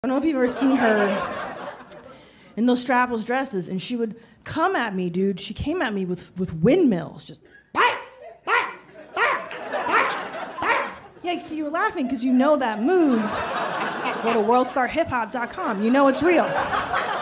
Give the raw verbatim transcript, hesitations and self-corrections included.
I don't know if you've ever seen her in those strapless dresses, and she would come at me, dude. She came at me with, with windmills, just... Yeah, see, you were laughing because you know that move. Go to world star hip hop dot com. You know it's real.